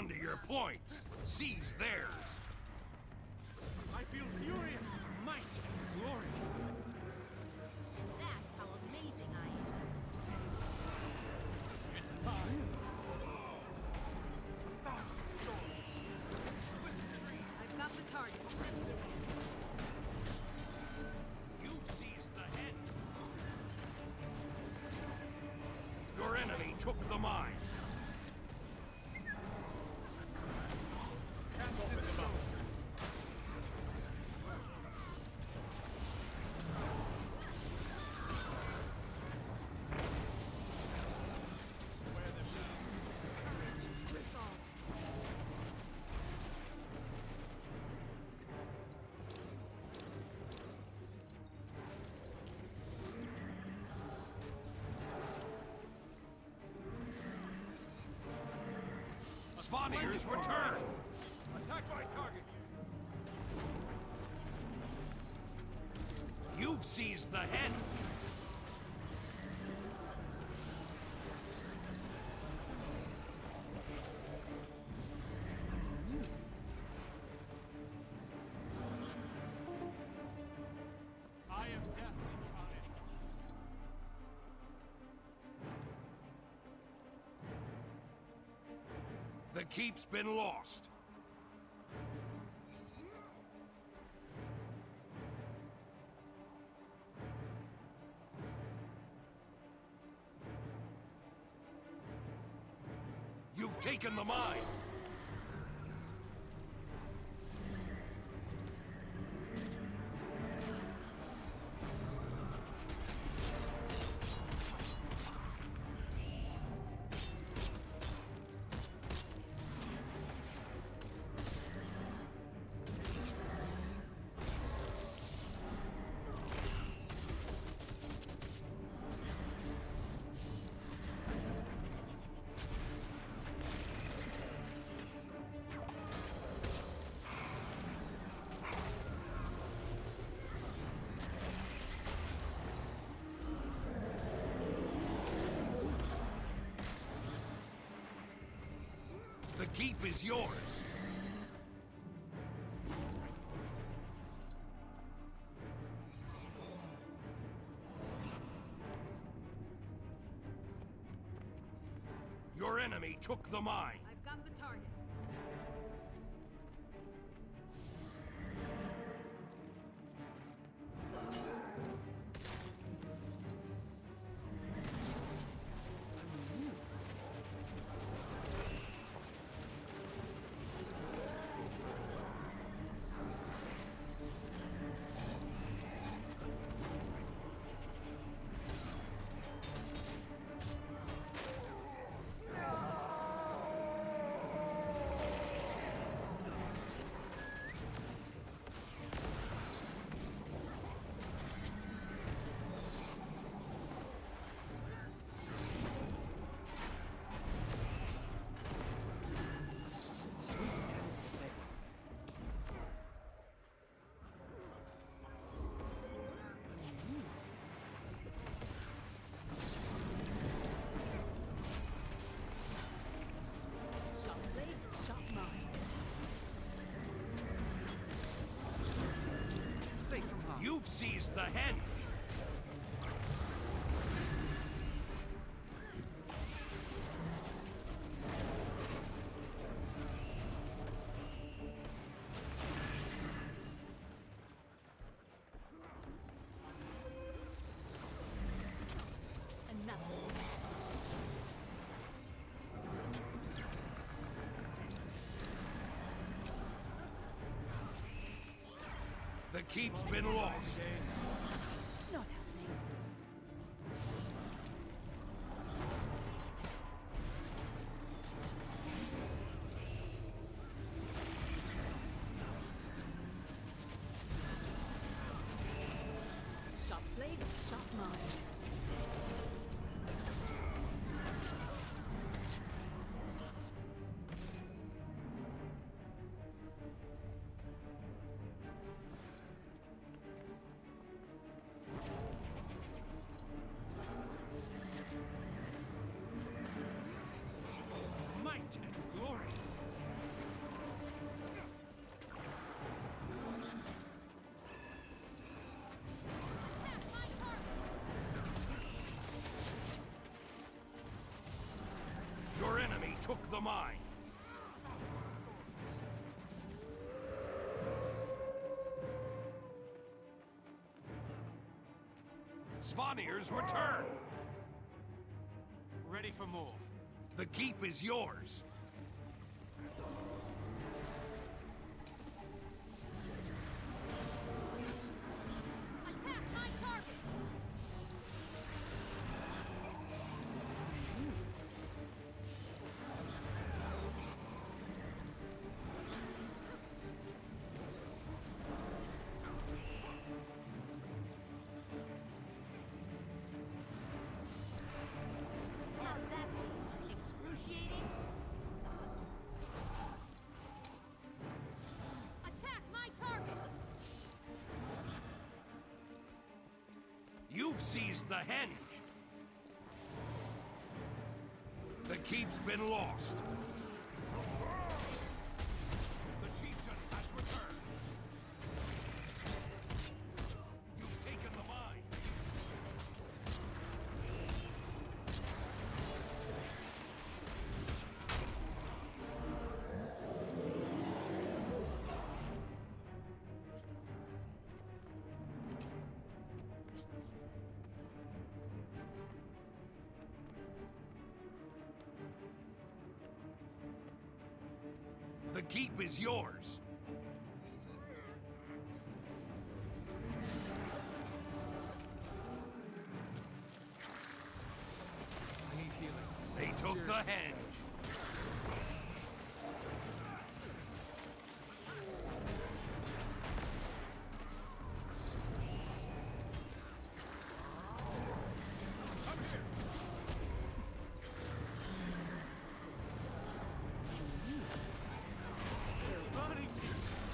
on to your points. Seize theirs. I feel fury, might, and glory. That's how amazing I am. It's time. 1,000 storms. Swift stream. I've got the target. You've seized the head. Your enemy took the mine. Cast in stone. Spawniers return! Attack my target! You've seized the head! I am death incarnate. The keep's been lost. You've taken the mine. The keep is yours. Your enemy took the mine. I've got the target. You've seized the henge! The keep's been lost. Not happening. Sharp blades, sharp mind. Svanir's return! Ready for more. The keep is yours! Attack my target! How's that feel? Excruciating? Attack my target! You've seized the henge! The keep's been lost! The chieftain has returned! You've taken the mine! The keep is yours! I need healing. They took the henge! Burning me.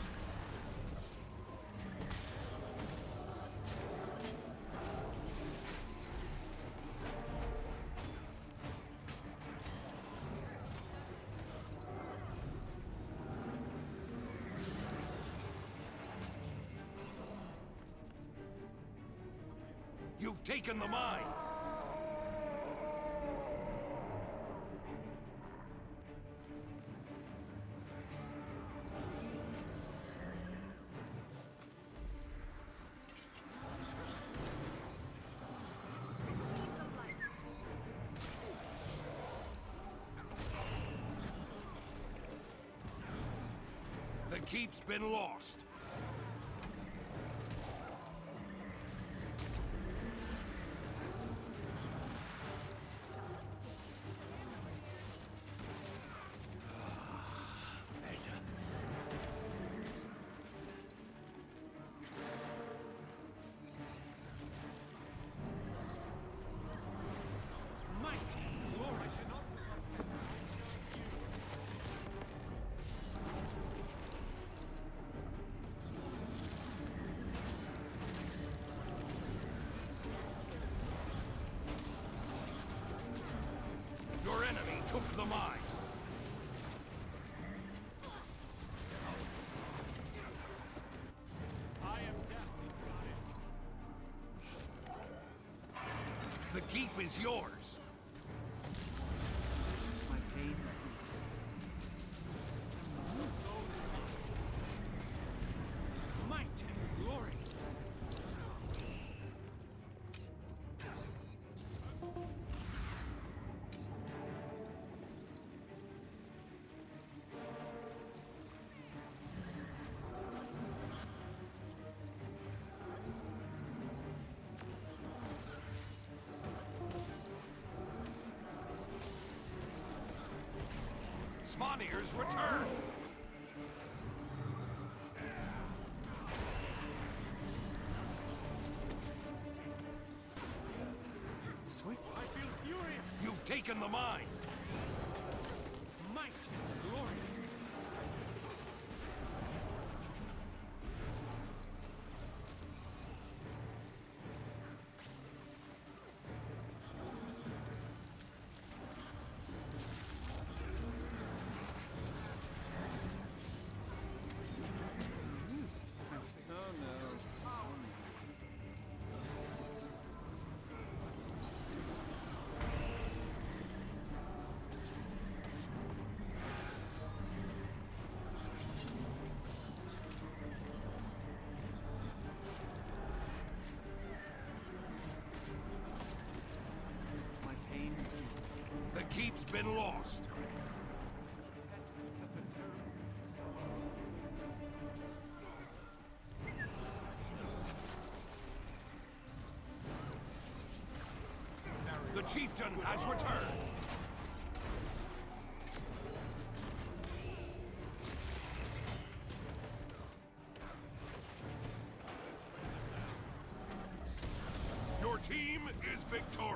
You've taken the mine! The keep's been lost! Might, glory cannot. Your enemy took the mine! I am deathly blind. The keep is yours! My pain has been might and glory. Svanir's return! Sweet. I feel furious. You've taken the mine! Might and glory. Oh no. Hope's been lost. The chieftain has returned. Your team is victorious.